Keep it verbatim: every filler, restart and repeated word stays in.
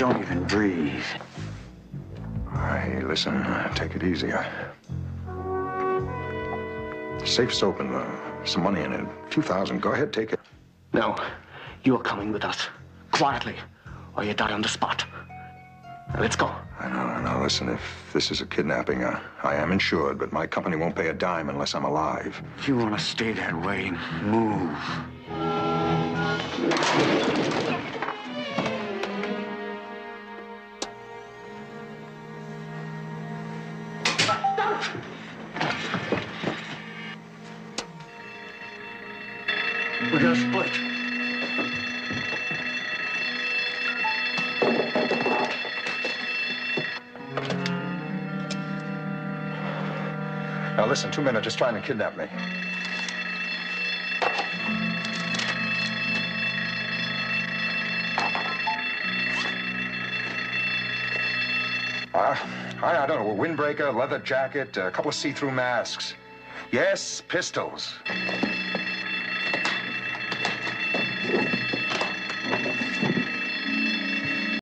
don't even breathe. Hey, listen, uh, take it easy. I... The safe's open. Uh, some money in it. Two thousand. Go ahead, take it. No, you're coming with us. Quietly, or you die on the spot. Now, let's go. I know, I know. Listen, if this is a kidnapping, uh, I am insured, but my company won't pay a dime unless I'm alive. If you want to stay that way, move. We're gonna split. Now listen, two men are just trying to kidnap me. Uh, I, I don't know, a windbreaker, leather jacket, a couple of see-through masks. Yes, pistols.